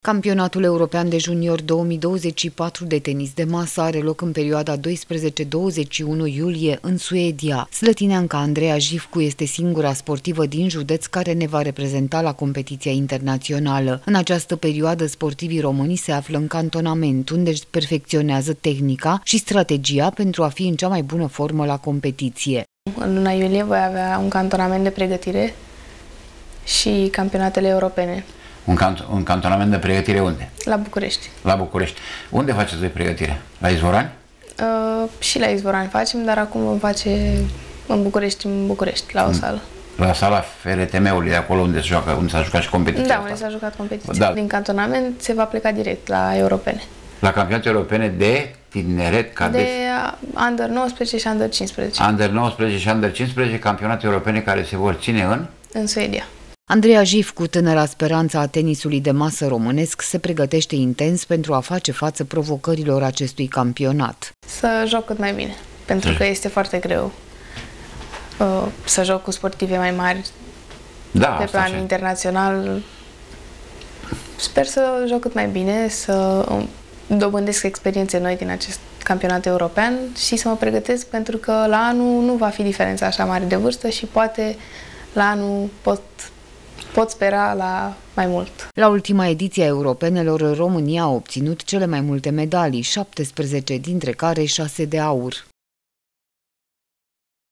Campionatul european de junior 2024 de tenis de masă are loc în perioada 12-21 iulie în Suedia. Slătineanca Andreea Jivcu este singura sportivă din județ care ne va reprezenta la competiția internațională. În această perioadă, sportivii români se află în cantonament, unde își perfecționează tehnica și strategia pentru a fi în cea mai bună formă la competiție. În luna iulie voi avea un cantonament de pregătire și campionatele europene. Un cantonament de pregătire unde? La București. La București. Unde faceți voi pregătire? La Izvorani? Și la Izvorani facem, dar acum vom face în București, la o sală. La sala FRTM-ului, de acolo unde s-a jucat și competiția Da, asta. unde s-a jucat competiția. Da. Din cantonament se va pleca direct la europene. La campionate europene de tineret, cadet? De Under 19 și Under 15. Under 19 și Under 15, campionate europene care se vor ține în Suedia. Andreea Jivcu, tânăra speranță a tenisului de masă românesc, se pregătește intens pentru a face față provocărilor acestui campionat. Să joc cât mai bine, pentru că este foarte greu să joc cu sportive mai mari pe plan internațional. Sper să joc cât mai bine, să dobândesc experiențe noi din acest campionat european și să mă pregătesc, pentru că la anul nu va fi diferența așa mare de vârstă și poate la anul pot spera la mai mult. La ultima ediție a europenelor, România a obținut cele mai multe medalii, 17 dintre care 6 de aur.